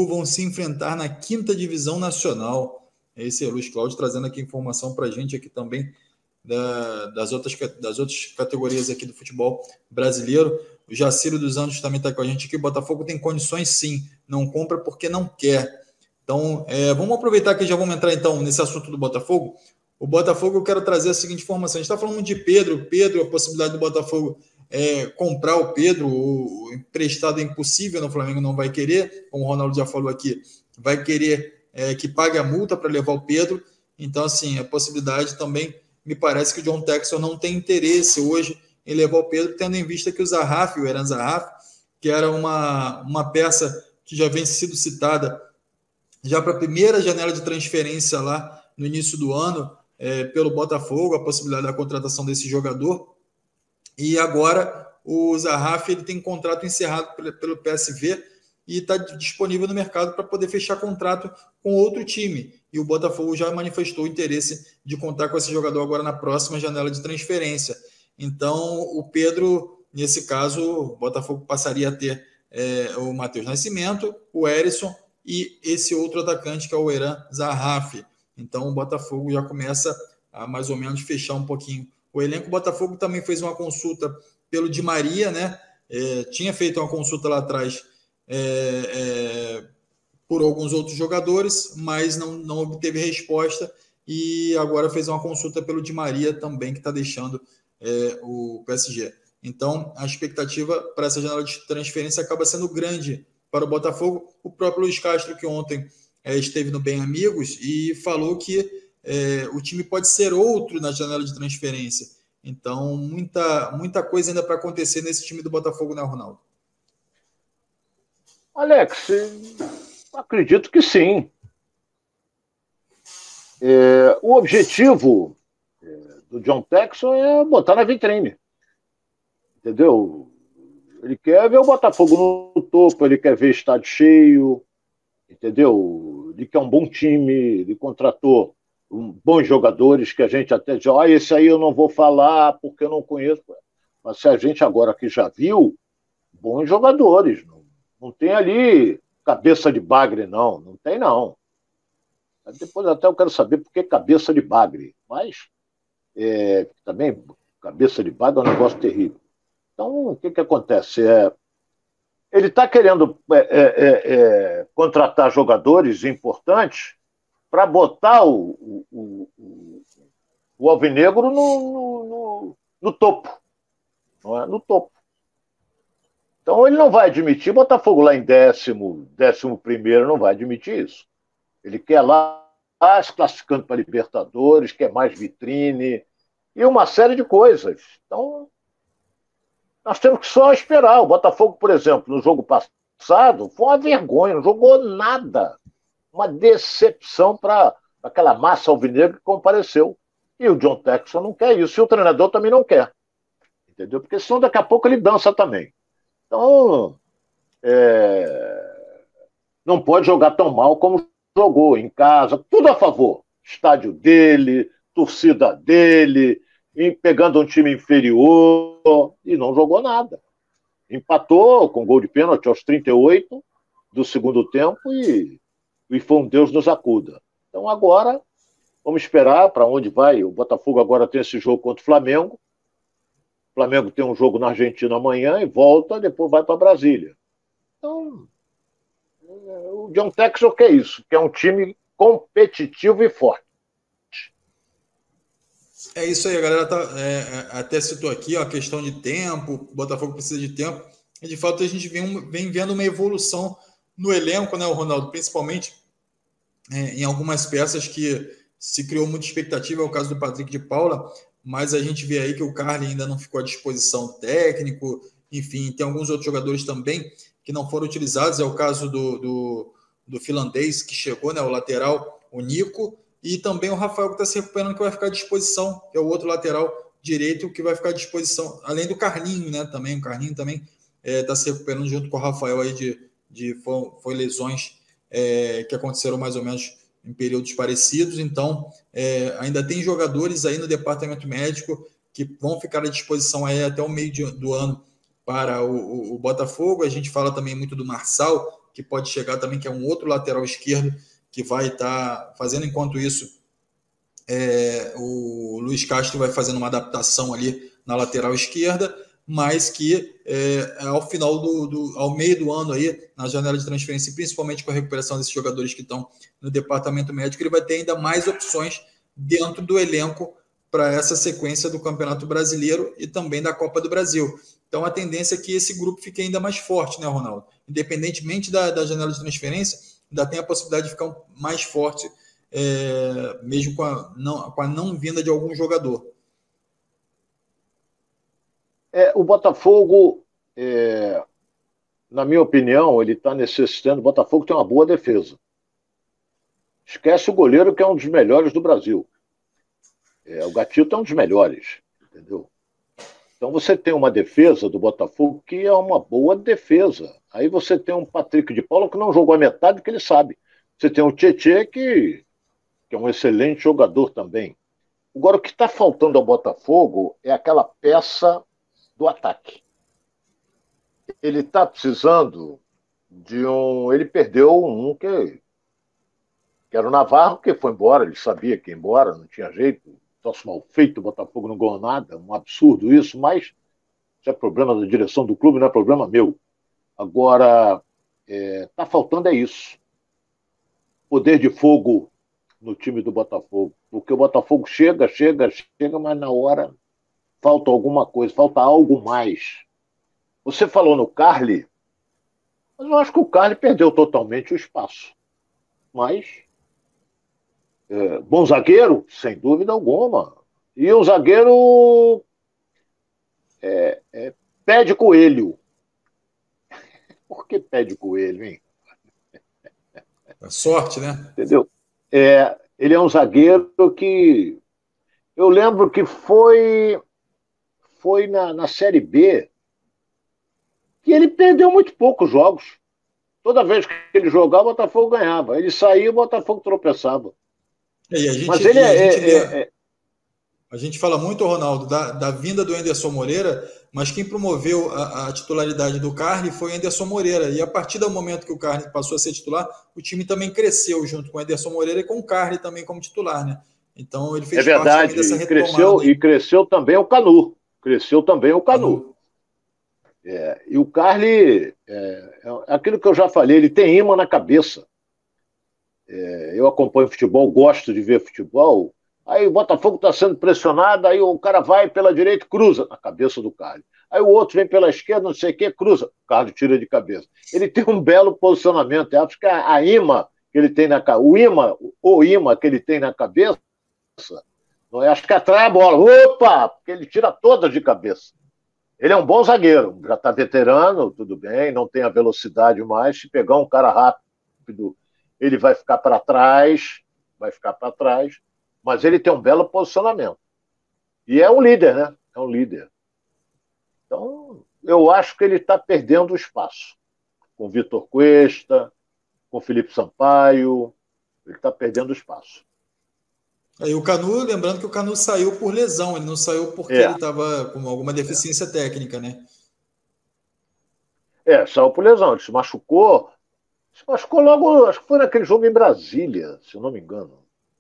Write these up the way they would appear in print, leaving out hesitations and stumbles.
vão se enfrentar na 5ª divisão nacional. Esse é o Luiz Cláudio trazendo aqui informação para a gente aqui também das outras categorias aqui do futebol brasileiro. O Jaciro dos Anjos também está com a gente aqui. O Botafogo tem condições sim, não compra porque não quer. Então, vamos aproveitar que já vamos entrar então nesse assunto do Botafogo. O Botafogo, eu quero trazer a seguinte informação. A gente está falando de Pedro, a possibilidade do Botafogo comprar o Pedro, o emprestado é impossível, no Flamengo não vai querer, como o Ronaldo já falou aqui, vai querer que pague a multa para levar o Pedro. Então, assim, a possibilidade também, me parece que o John Textor não tem interesse hoje em levar o Pedro, tendo em vista que o Zahafi, o Eran Zahafi, que era uma peça que já vem sido citada já para a primeira janela de transferência lá no início do ano, pelo Botafogo, a possibilidade da contratação desse jogador. E agora o Zahafi ele tem contrato encerrado pelo PSV e está disponível no mercado para poder fechar contrato com outro time. E o Botafogo já manifestou o interesse de contar com esse jogador agora na próxima janela de transferência. Então, o Pedro, nesse caso, o Botafogo passaria a ter o Matheus Nascimento, o Erisson e esse outro atacante que é o Eran Zahafi. Então, o Botafogo já começa a mais ou menos fechar um pouquinho o elenco. O Botafogo também fez uma consulta pelo Di Maria, né? Tinha feito uma consulta lá atrás por alguns outros jogadores, mas não obteve resposta e agora fez uma consulta pelo Di Maria também, que está deixando o PSG. Então, a expectativa para essa janela de transferência acaba sendo grande para o Botafogo. O próprio Luiz Castro, que ontem esteve no Bem Amigos e falou que o time pode ser outro na janela de transferência. Então, muita coisa ainda para acontecer nesse time do Botafogo, né, Ronaldo? Alex, acredito que sim. O objetivo do John Textor é botar na vitrine. Entendeu? Ele quer ver o Botafogo no topo, ele quer ver estádio cheio, entendeu? Ele quer um bom time, ele contratou bons jogadores que a gente até diz, esse aí eu não vou falar porque eu não conheço. Mas se a gente agora que já viu, bons jogadores. Não tem ali cabeça de bagre, não tem não. Depois até eu quero saber por que cabeça de bagre, mas também cabeça de bagre é um negócio terrível. Então, o que acontece? Ele está querendo contratar jogadores importantes para botar o Alvinegro no topo. Não é? No topo. Então, ele não vai admitir, Botafogo lá em 11º, não vai admitir isso. Ele quer lá se classificando para Libertadores, quer mais vitrine e uma série de coisas. Então, nós temos que só esperar. O Botafogo, por exemplo, no jogo passado, foi uma vergonha, não jogou nada. Uma decepção para aquela massa alvinegra que compareceu. E o John Textor não quer isso, e o treinador também não quer. Entendeu? Porque senão daqui a pouco ele dança também. Então, não pode jogar tão mal como jogou em casa, tudo a favor. Estádio dele, torcida dele, pegando um time inferior, e não jogou nada. Empatou com gol de pênalti aos 38 do segundo tempo e foi um Deus nos acuda. Então agora, vamos esperar para onde vai. O Botafogo agora tem esse jogo contra o Flamengo. O Flamengo tem um jogo na Argentina amanhã e volta, depois vai para Brasília. Então, o John Textor quer isso, que é um time competitivo e forte. É isso aí, a galera até citou aqui a questão de tempo, o Botafogo precisa de tempo, e de fato a gente vem vendo uma evolução no elenco, né, o Ronaldo, principalmente em algumas peças que se criou muita expectativa, é o caso do Patrick de Paula, mas a gente vê aí que o Carly ainda não ficou à disposição técnico, enfim, tem alguns outros jogadores também que não foram utilizados, é o caso do finlandês que chegou, né, o lateral, o Nico, e também o Rafael que está se recuperando, que vai ficar à disposição, que é o outro lateral direito que vai ficar à disposição, além do Carlinho, né, também, o Carlinho também está se recuperando junto com o Rafael aí foi lesões que aconteceram mais ou menos em períodos parecidos, então ainda tem jogadores aí no departamento médico que vão ficar à disposição aí até o meio do ano para o Botafogo. A gente fala também muito do Marçal, que pode chegar também, que é um outro lateral esquerdo, que vai estar fazendo, enquanto isso, o Luiz Castro vai fazendo uma adaptação ali na lateral esquerda, mas que ao final ao meio do ano aí, na janela de transferência, principalmente com a recuperação desses jogadores que estão no departamento médico, ele vai ter ainda mais opções dentro do elenco para essa sequência do Campeonato Brasileiro e também da Copa do Brasil. Então a tendência é que esse grupo fique ainda mais forte, né, Ronaldo? Independentemente da janela de transferência, ainda tem a possibilidade de ficar mais forte, mesmo com a não vinda de algum jogador. O Botafogo, na minha opinião, ele está necessitando. O Botafogo tem uma boa defesa. Esquece o goleiro, que é um dos melhores do Brasil. O Gatito é um dos melhores, entendeu? Então você tem uma defesa do Botafogo que é uma boa defesa. Aí você tem um Patrick de Paula que não jogou a metade do que ele sabe. Você tem o Tietê, que é um excelente jogador também. Agora, o que está faltando ao Botafogo é aquela peça do ataque. Ele está precisando de um... Ele perdeu um que era o Navarro, que foi embora, ele sabia que ia embora, não tinha jeito. Troço mal feito, o Botafogo não ganhou nada, um absurdo isso, mas isso é problema da direção do clube, não é problema meu. Agora, está faltando isso. Poder de fogo no time do Botafogo. Porque o Botafogo chega, mas na hora falta alguma coisa, falta algo mais. Você falou no Carly, mas eu acho que o Carly perdeu totalmente o espaço. Mas, bom zagueiro, sem dúvida alguma. E um zagueiro pé de coelho. Por que pé de coelho, hein? É sorte, né? Entendeu? Ele é um zagueiro que... Eu lembro que foi na Série B que ele perdeu muito poucos jogos. Toda vez que ele jogava, o Botafogo ganhava. Ele saía, o Botafogo tropeçava. Mas ele a gente fala muito, Ronaldo, da vinda do Anderson Moreira, mas quem promoveu a titularidade do Carly foi o Anderson Moreira. E a partir do momento que o Carly passou a ser titular, o time também cresceu junto com o Anderson Moreira e com o Carly também como titular, né? Então ele fez parte também dessa retomada. E cresceu também o Canu. E o Carly, aquilo que eu já falei, ele tem imã na cabeça. Eu acompanho futebol, gosto de ver futebol. Aí o Botafogo está sendo pressionado, aí o cara vai pela direita, cruza na cabeça do Carly. Aí o outro vem pela esquerda, não sei o que, cruza. O Carly tira de cabeça. Ele tem um belo posicionamento. Eu acho que a imã que ele tem o imã que ele tem na cabeça, acho que atrai a bola. Opa! Porque ele tira todas de cabeça. Ele é um bom zagueiro, já está veterano, tudo bem, não tem a velocidade mais. Se pegar um cara rápido, ele vai ficar para trás, mas ele tem um belo posicionamento. E é um líder, né? É um líder. Então, eu acho que ele está perdendo o espaço. Com o Vitor Cuesta, com o Felipe Sampaio, ele está perdendo o espaço. Aí o Canu, lembrando que o Canu saiu por lesão, ele não saiu porque ele estava com alguma deficiência técnica, né? Saiu por lesão, ele se machucou logo, acho que foi naquele jogo em Brasília, se eu não me engano.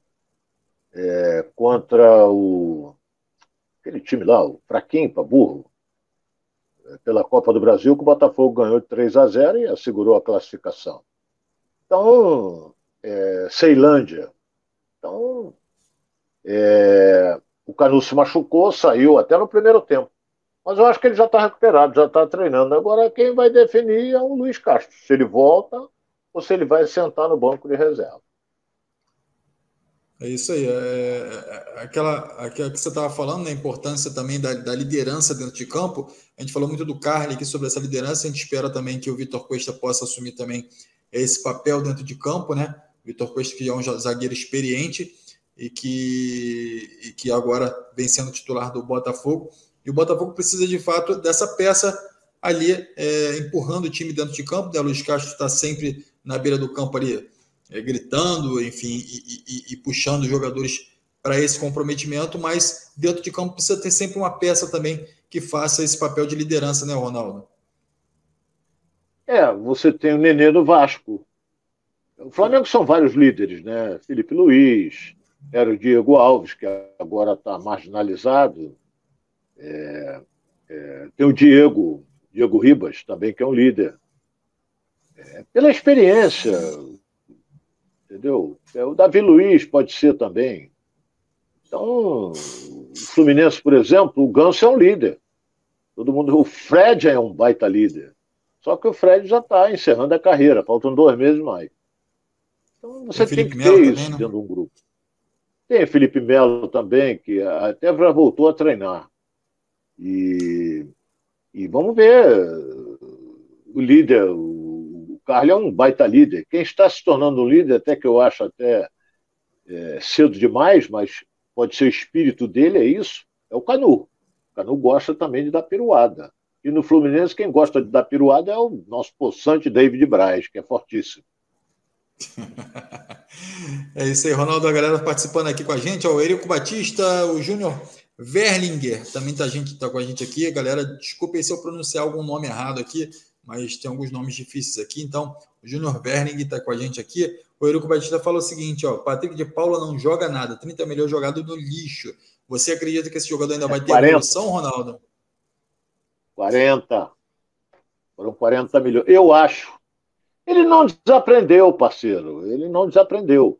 Contra aquele time lá, o fraquinho para burro, pela Copa do Brasil, que o Botafogo ganhou de 3-0 e assegurou a classificação. Então, Ceilândia. Então, o Canu se machucou, saiu até no primeiro tempo. Mas eu acho que ele já está recuperado, já está treinando. Agora quem vai definir é o Luiz Castro, se ele volta ou se ele vai sentar no banco de reserva. É isso aí. Aquela que você estava falando, né, a importância também da liderança dentro de campo. A gente falou muito do Carly aqui sobre essa liderança. A gente espera também que o Vitor Cuesta possa assumir também esse papel dentro de campo, né? O Vitor Cuesta, que é um zagueiro experiente e que agora vem sendo titular do Botafogo. E o Botafogo precisa, de fato, dessa peça ali, empurrando o time dentro de campo, né? O Luiz Castro está sempre na beira do campo ali, gritando, enfim, e puxando os jogadores para esse comprometimento, mas dentro de campo precisa ter sempre uma peça também que faça esse papel de liderança, né, Ronaldo? Você tem o Nenê do Vasco. O Flamengo são vários líderes, né? Felipe Luiz, era o Diego Alves, que agora está marginalizado. Tem o Diego Ribas, também, que é um líder. Pela experiência, entendeu? O Davi Luiz pode ser também. Então, o Fluminense, por exemplo, o Ganso é um líder. O Fred é um baita líder. Só que o Fred já está encerrando a carreira, faltam 2 meses mais. Então Tem você tem Felipe que Melo ter também, isso né? dentro de um grupo. Tem Felipe Melo também, que até já voltou a treinar. E, e vamos ver o líder, o Carlos é um baita líder. Quem está se tornando um líder, até que eu acho até cedo demais, mas pode ser o espírito dele, é isso, é o Canu. O Canu gosta também de dar piruada. E no Fluminense, quem gosta de dar piruada é o nosso possante David Braz, que é fortíssimo. É isso aí, Ronaldo, a galera participando aqui com a gente, ó, o Érico Batista, o Júnior Verlinger, também tá com a gente aqui, galera, desculpe se eu pronunciar algum nome errado aqui, mas tem alguns nomes difíceis aqui, então, o Júnior Verlinger está com a gente aqui, o Érico Batista falou o seguinte, ó, Patrick de Paula não joga nada, 30 milhões jogado no lixo, você acredita que esse jogador ainda vai ter 40, evolução, Ronaldo? 40, foram 40 milhões. Eu acho. Ele não desaprendeu, parceiro, ele não desaprendeu.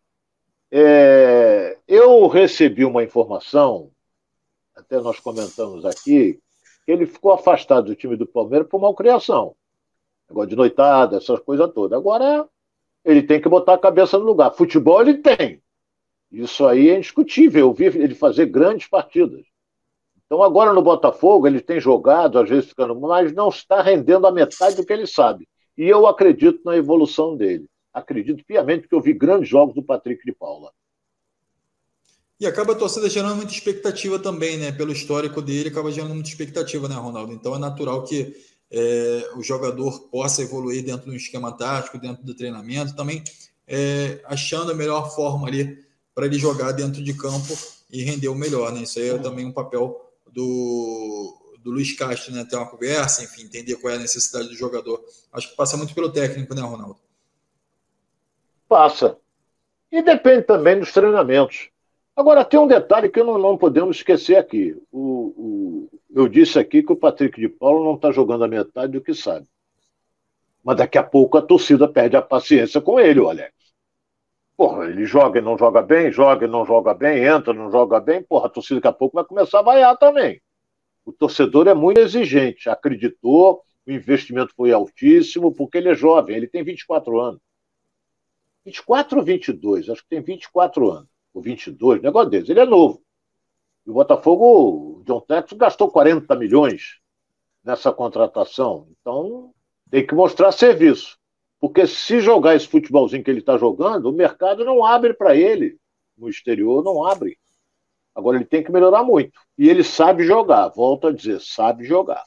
Eu recebi uma informação, até nós comentamos aqui, que ele ficou afastado do time do Palmeiras por malcriação. Negócio de noitada, essas coisas todas. Agora, ele tem que botar a cabeça no lugar. Futebol ele tem. Isso aí é indiscutível. Eu vi ele fazer grandes partidas. Então, agora no Botafogo, ele tem jogado, às vezes ficando, mas não está rendendo a metade do que ele sabe. E eu acredito na evolução dele. Acredito piamente, porque eu vi grandes jogos do Patrick de Paula. E acaba a torcida gerando muita expectativa também, né? Pelo histórico dele, acaba gerando muita expectativa, né, Ronaldo? Então é natural que o jogador possa evoluir dentro do esquema tático, dentro do treinamento, também achando a melhor forma ali para ele jogar dentro de campo e render o melhor, né? Isso aí é também um papel do Luiz Castro, né? Ter uma conversa, enfim, entender qual é a necessidade do jogador. Acho que passa muito pelo técnico, né, Ronaldo? Passa. E depende também dos treinamentos. Agora, tem um detalhe que não podemos esquecer aqui. Eu disse aqui que o Patrick de Paulo não está jogando a metade do que sabe. Mas daqui a pouco a torcida perde a paciência com ele, o Alex. Porra, ele joga e não joga bem, joga e não joga bem, entra e não joga bem, porra, a torcida daqui a pouco vai começar a vaiar também. O torcedor é muito exigente, acreditou, o investimento foi altíssimo, porque ele é jovem, ele tem 24 anos. 24 ou 22? Acho que tem 24 anos. Ou 22, negócio deles. Ele é novo. E o Botafogo, o John Texton, gastou 40 milhões nessa contratação. Então, tem que mostrar serviço. Porque se jogar esse futebolzinho que ele está jogando, o mercado não abre para ele. No exterior, não abre. Agora, ele tem que melhorar muito. E ele sabe jogar. Volto a dizer, sabe jogar.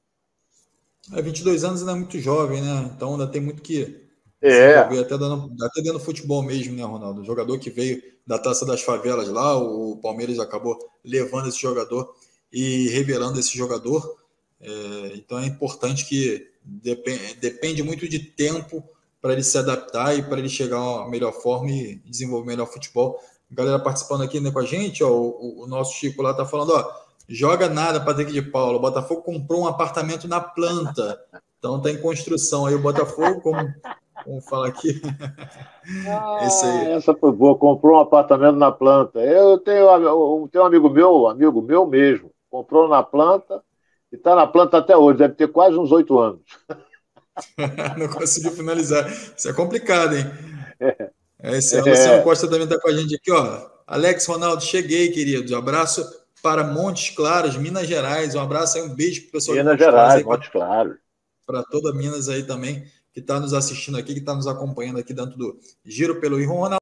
22 anos ainda é muito jovem, né? Então ainda tem muito que É. desenvolver, até dentro do futebol mesmo, né, Ronaldo? O jogador que veio da Taça das Favelas lá, o Palmeiras acabou levando esse jogador e revelando esse jogador. Então é importante que depende muito de tempo para ele se adaptar e para ele chegar à melhor forma e desenvolver melhor futebol. A galera participando aqui, né, com a gente, ó, o nosso Chico lá tá falando, ó, joga nada, Patrick de Paula. O Botafogo comprou um apartamento na planta. Então tá em construção aí o Botafogo, como fala aqui. É isso aí. Essa foi boa. Comprou um apartamento na planta. Eu tenho um amigo meu mesmo. Comprou na planta e está na planta até hoje. Deve ter quase uns 8 anos. Não conseguiu finalizar. Isso é complicado, hein? É isso aí. O Luciano É, Costa também está com a gente aqui, ó. Alex Ronaldo, cheguei, querido. Um abraço para Montes Claros, Minas Gerais. Um abraço aí, um beijo para o pessoal de Minas Montes Claros Gerais, aí, Montes Claros. para toda Minas aí também, que está nos assistindo aqui, que está nos acompanhando aqui dentro do Giro pelo Rio. Ronaldo.